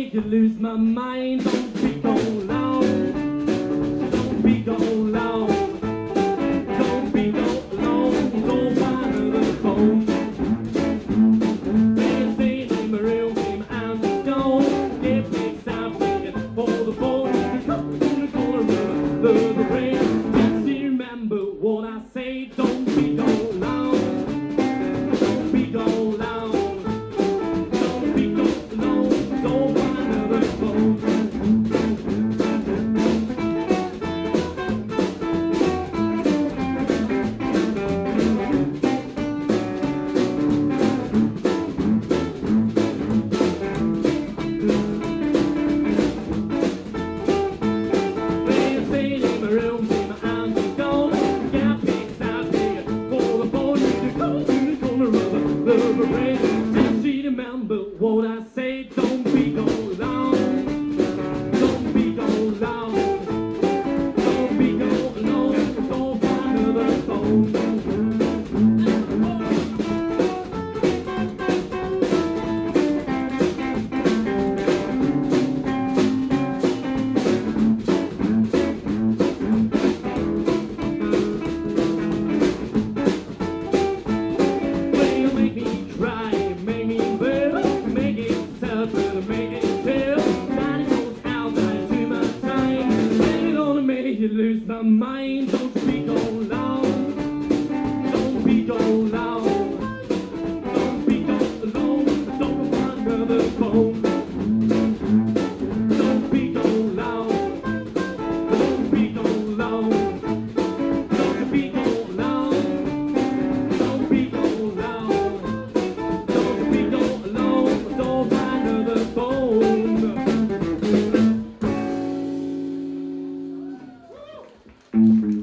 make you lose my mind. Don't be go loud. Don't be go loud. Don't be go loud. Don't find another phone. They say in my real name and the stone. If it's happening for the phone, you come in the corner of the rain. Just remember what I say. Don't be go loud. Don't be go loud. Don't be go loud. Don't find another phone. Just remember what I say. Don't be go loud. Don't be go loud. Don't be go loud. Don't find another phone. You lose my mind. Don't be go loud. Don't be go loud. Don't be go loud. Don't find another phone. Don't be go loud. Don't be go loud. Don't be go loud. Don't be go loud. Don't be go loud. Don't find another phone. Thank you.